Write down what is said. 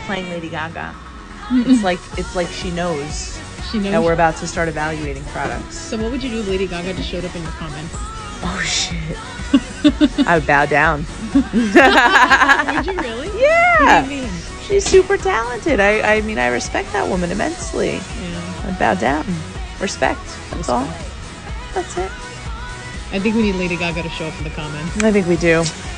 playing Lady Gaga. It's like she knows. She knows that we're about to start evaluating products. So what would you do if Lady Gaga just showed up in your comments? Oh shit! I would bow down. Would you really? Yeah. What do you mean? She's super talented. I mean, I respect that woman immensely. Yeah. I'd bow down. Respect. That's all. That's it. I think we need Lady Gaga to show up in the comments. I think we do.